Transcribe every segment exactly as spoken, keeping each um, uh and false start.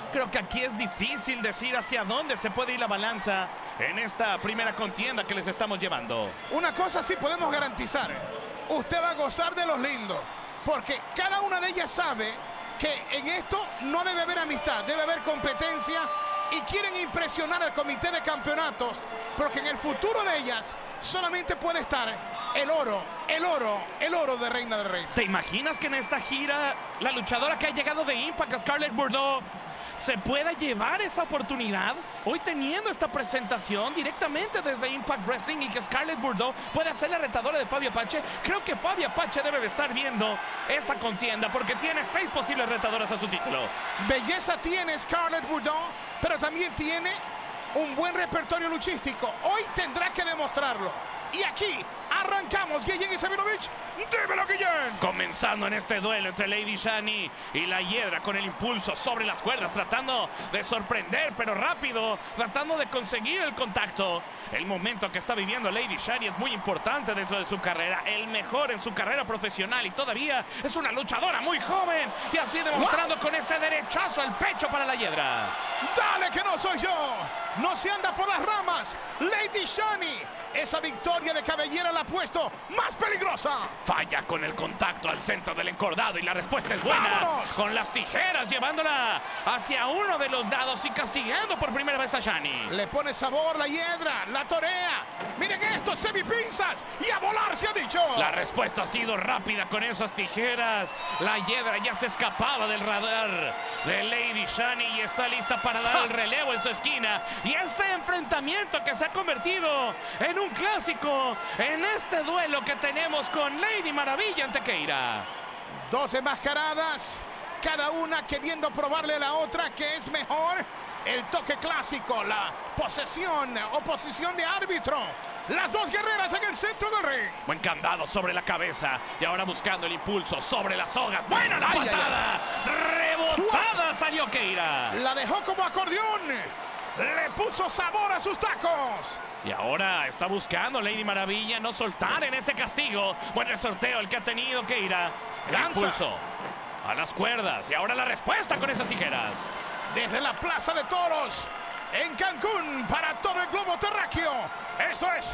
Creo que aquí es difícil decir hacia dónde se puede ir la balanza en esta primera contienda que les estamos llevando. Una cosa sí podemos garantizar. Usted va a gozar de los lindos. Porque cada una de ellas sabe que en esto no debe haber amistad, debe haber competencia. Y quieren impresionar al comité de campeonatos. Porque en el futuro de ellas solamente puede estar el oro, el oro, el oro de Reina del Rey. ¿Te imaginas que en esta gira la luchadora que ha llegado de Impact, Scarlett Bordeaux, se pueda llevar esa oportunidad? Hoy teniendo esta presentación directamente desde Impact Wrestling y que Scarlett Bordeaux puede ser la retadora de Fabi Apache. Creo que Fabi Apache debe de estar viendo esta contienda porque tiene seis posibles retadoras a su título. Belleza tiene Scarlett Bordeaux, pero también tiene un buen repertorio luchístico. Hoy tendrá que demostrarlo. Y aquí arrancamos. Guillén y Sabinovich. ¡Dímelo, Guillén! Comenzando en este duelo entre Lady Shani y la Hiedra con el impulso sobre las cuerdas, tratando de sorprender, pero rápido, tratando de conseguir el contacto. El momento que está viviendo Lady Shani es muy importante dentro de su carrera, el mejor en su carrera profesional y todavía es una luchadora muy joven y así demostrando ¿What? Con ese derechazo al pecho para la Hiedra. ¡Dale que no soy yo! No se anda por las ramas. Lady Shani, esa victoria de cabellera la ha puesto más peligrosa. Falla con el contacto al centro del encordado y la respuesta es buena. ¡Vámonos! Con las tijeras llevándola hacia uno de los lados y castigando por primera vez a Shani. Le pone sabor la Hiedra, la torea. Miren esto, semipinzas y a volar se ha dicho. La respuesta ha sido rápida con esas tijeras. La Hiedra ya se escapaba del radar de Lady Shani y está lista para dar el relevo en su esquina. Y este enfrentamiento que se ha convertido en un clásico en este duelo que tenemos con Lady Maravilla ante Keira. Dos enmascaradas, cada una queriendo probarle a la otra que es mejor. El toque clásico, la posesión, oposición de árbitro. Las dos guerreras en el centro del ring. Buen candado sobre la cabeza. Y ahora buscando el impulso sobre las sogas. ¡Buena la ay, patada! Ay, ay. ¡Rebotada! ¡Wow! Salió Keira. La dejó como acordeón. Le puso sabor a sus tacos. Y ahora está buscando Lady Maravilla no soltar en ese castigo. Buen resorteo el que ha tenido Keira. El Lanza. Impulso a las cuerdas. Y ahora la respuesta con esas tijeras. Desde la Plaza de Toros en Cancún para todo el globo terráqueo. Esto es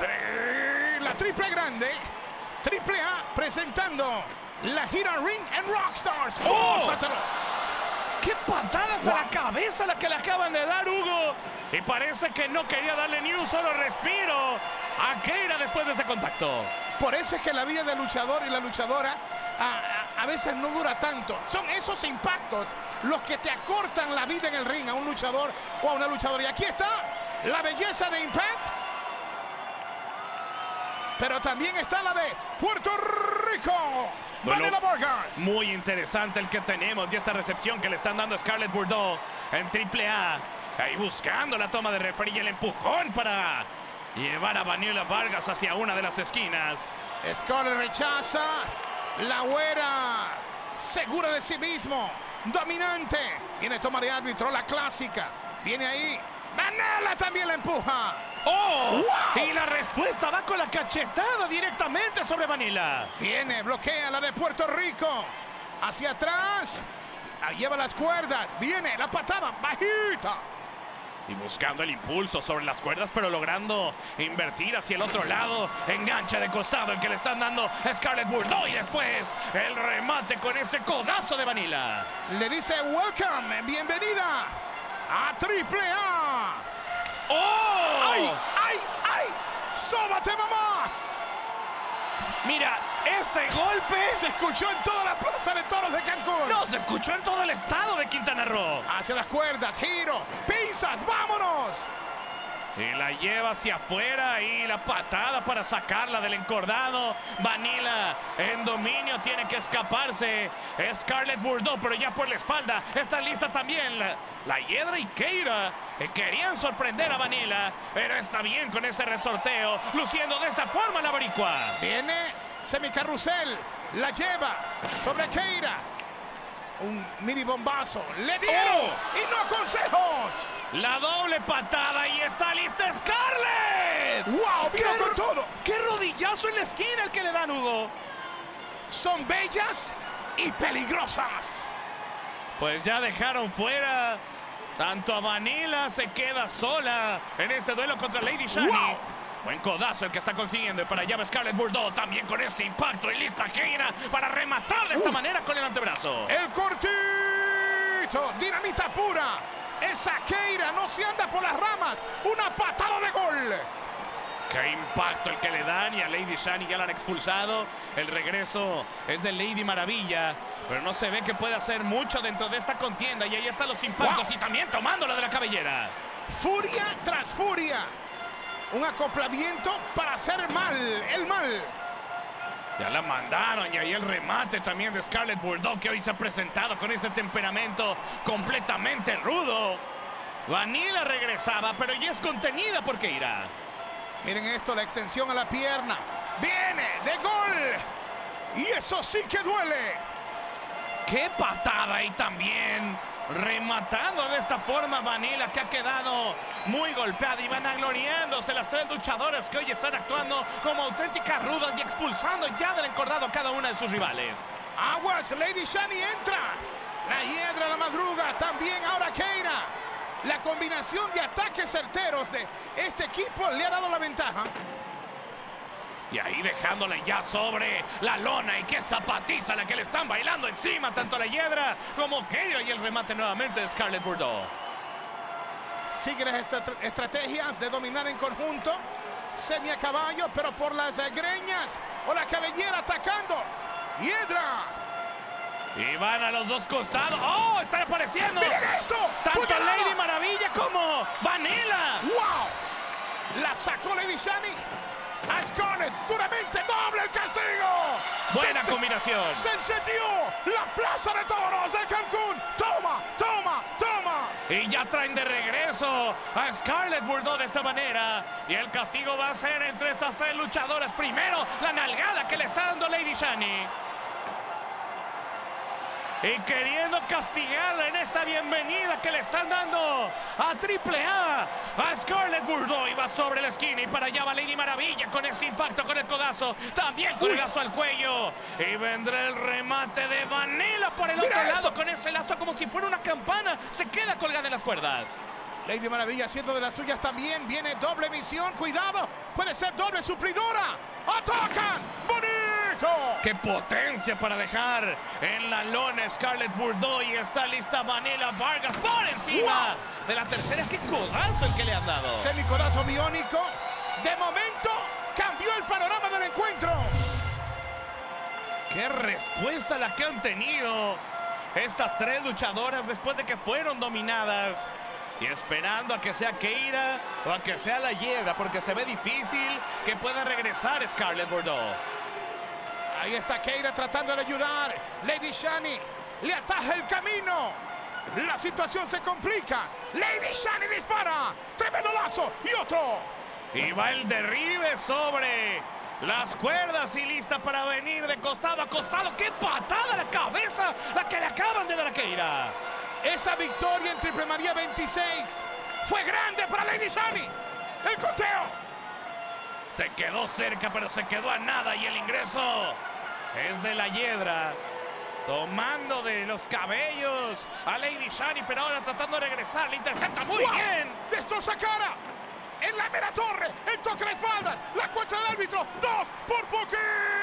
tri la triple grande. Triple A presentando la gira Ring and Rockstars. ¡Oh! ¡Oh! ¡Qué patadas wow. a la cabeza la que le acaban de dar, Hugo! Y parece que no quería darle ni un solo respiro a Keira después de ese contacto. Por eso es que la vida del luchador y la luchadora a, a, a veces no dura tanto. Son esos impactos los que te acortan la vida en el ring a un luchador o a una luchadora. Y aquí está la belleza de Impact. Pero también está la de Puerto Rico. Vanilla Vargas. Muy interesante el que tenemos y esta recepción que le están dando a Scarlett Bordeaux en triple A. Ahí buscando la toma de referee y el empujón para llevar a Vanilla Vargas hacia una de las esquinas. Scarlett rechaza. La güera segura de sí mismo. Dominante. Viene toma de árbitro, la clásica. Viene ahí. Vanilla también la empuja. ¡Oh! ¡Wow! Y la respuesta va con la cachetada directamente sobre Vanilla. Viene, bloquea la de Puerto Rico. Hacia atrás. Lleva las cuerdas. Viene la patada bajita. Y buscando el impulso sobre las cuerdas, pero logrando invertir hacia el otro lado. Enganche de costado el que le están dando a Scarlett Bordeaux. Y después el remate con ese codazo de Vanilla. Le dice welcome, bienvenida a triple A. ¡Oh! ¡Ay, ay, ay! ¡Sóbate, mamá! Mira, ese golpe se escuchó en toda la plaza de toros de Cancún. No, se escuchó en todo el estado de Quintana Roo. Hacia las cuerdas, giro, pinzas, vámonos. Y la lleva hacia afuera y la patada para sacarla del encordado. Vanilla en dominio, tiene que escaparse. Scarlett Bordeaux, pero ya por la espalda. Está lista también la, la Hiedra y Keira. Eh, querían sorprender a Vanilla, pero está bien con ese resorteo. Luciendo de esta forma la boricua. Viene semicarrusel, la lleva sobre Keira. Un mini bombazo. Le dieron oh. y no consejos. La doble patada y está lista Scarlett. ¡Wow! ¡Vino con todo! ¡Qué rodillazo en la esquina el que le dan, Hugo! Son bellas y peligrosas. Pues ya dejaron fuera tanto a Vanilla, se queda sola en este duelo contra Lady Shani. Wow. Buen codazo el que está consiguiendo y para allá va Scarlett Bordeaux también con este impacto y lista Keira para rematar de esta uh. manera con el antebrazo. El cortito, dinamita pura. Esa Keira no se anda por las ramas, una patada de gol. Qué impacto el que le dan y a Lady Shani ya la han expulsado. El regreso es de Lady Maravilla, pero no se ve que puede hacer mucho dentro de esta contienda. Y ahí están los impactos wow. y también tomándola de la cabellera. Furia tras furia. Un acoplamiento para hacer mal, el mal. Ya la mandaron y ahí el remate también de Scarlett Bordeaux, que hoy se ha presentado con ese temperamento completamente rudo. Vanilla regresaba, pero ya es contenida por Keira. Miren esto, la extensión a la pierna. ¡Viene de gol! ¡Y eso sí que duele! ¡Qué patada! Y también rematando de esta forma Vanilla, que ha quedado muy golpeada. Y van gloriándose las tres luchadoras que hoy están actuando como auténticas rudas y expulsando ya del encordado a cada una de sus rivales. ¡Aguas! Lady Shani entra. La hiedra, la madruga, también ahora Keira. La combinación de ataques certeros de este equipo le ha dado la ventaja. Y ahí dejándole ya sobre la lona. Y qué zapatiza la que le están bailando encima. Tanto la hiedra como Keira. Y el remate nuevamente de Scarlett Bordeaux. Sigue las estra estrategias de dominar en conjunto. Semi a caballo, pero por las greñas o la cabellera atacando. Hiedra. Y van a los dos costados. ¡Oh! ¡Están apareciendo! ¡Miren esto! Tanto Lady Maravilla como Vanilla. ¡Wow! La sacó Lady Shani. A Scarlett, duramente, doble el castigo. Buena se combinación. Se encendió la plaza de toros de Cancún. Toma, toma, toma. Y ya traen de regreso a Scarlett Bordeaux de esta manera. Y el castigo va a ser entre estas tres luchadoras. Primero, la nalgada que le está dando Lady Shani. Y queriendo castigarla en esta bienvenida que le están dando a Triple A. A Scarlett Bordeaux. Y va sobre la esquina y para allá va Lady Maravilla con ese impacto con el codazo. También con el lazo al cuello. Y vendrá el remate de Vanilla por el otro lado con ese lazo como si fuera una campana. Se queda colgada en las cuerdas. Lady Maravilla haciendo de las suyas también. Viene doble misión. Cuidado. Puede ser doble suplidora. ¡Atacan! ¡Bonito! ¡Qué potencia para dejar en la lona Scarlett Bordeaux! Y está lista Vanilla Vargas por encima wow. de la tercera. ¡Qué codazo el que le han dado! Semicodazo biónico. De momento cambió el panorama del encuentro. ¡Qué respuesta la que han tenido estas tres luchadoras después de que fueron dominadas! Y esperando a que sea Keira o a que sea la hiedra, porque se ve difícil que pueda regresar Scarlett Bordeaux. Ahí está Keira tratando de ayudar. Lady Shani le ataja el camino. La situación se complica. Lady Shani dispara. Tremendo lazo y otro. Y va el derribe sobre las cuerdas y lista para venir de costado a costado. ¡Qué patada a la cabeza la que le acaban de dar a Keira! Esa victoria en Triple María veintiséis fue grande para Lady Shani. El conteo. Se quedó cerca, pero se quedó a nada. Y el ingreso es de la hiedra. Tomando de los cabellos a Lady Shani, pero ahora tratando de regresar. Le intercepta muy wow. bien. Destroza cara. En la mera torre. El toque de espaldas. La cuenta del árbitro. Dos por poquito.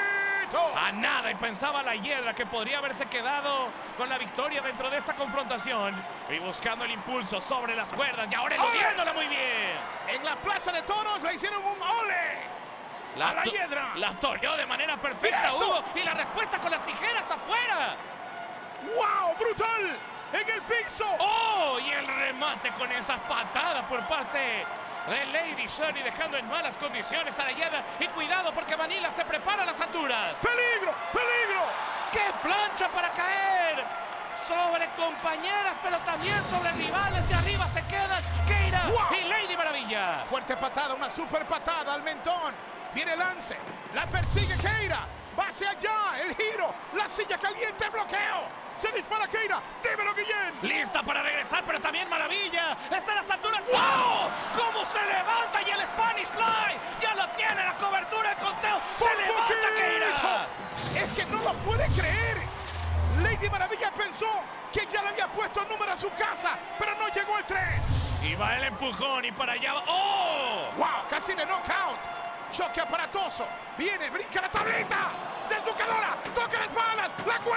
A nada, y pensaba la hiedra que podría haberse quedado con la victoria dentro de esta confrontación. Y buscando el impulso sobre las cuerdas. Y ahora eludiéndola muy bien. En la plaza de toros le hicieron un ole. La a la hiedra. La toreó de manera perfecta, Hugo. Y la respuesta con las tijeras afuera. ¡Wow! ¡Brutal! En el piso. ¡Oh! Y el remate con esas patadas por parte de Lady Shani, dejando en malas condiciones a la hiedra. Y cuidado porque Vanilla se prepara a las alturas. ¡Peligro! ¡Peligro! ¡Qué plancha para caer! Sobre compañeras, pero también sobre rivales. De arriba se quedan Keira wow. y Lady Maravilla. Fuerte patada, una super patada al mentón. Viene el lance, la persigue Keira. Va hacia allá, el giro, la silla caliente, el bloqueo. Se dispara Keira, dímelo Guillén. Lista para regresar, pero también Maravilla. Está en las alturas. ¡Wow! ¡Cómo se levanta! Y el Spanish Fly ya lo tiene, la cobertura, el conteo. ¡Se ¡Por levanta poquito! Keira! Es que no lo puede creer. Lady Maravilla pensó que ya le había puesto el número a su casa, pero no llegó el tres. Y va el empujón y para allá. ¡Oh! ¡Wow! Casi de knockout. Choque aparatoso. Viene, brinca la tableta. Desnucadora. Toca las balas. La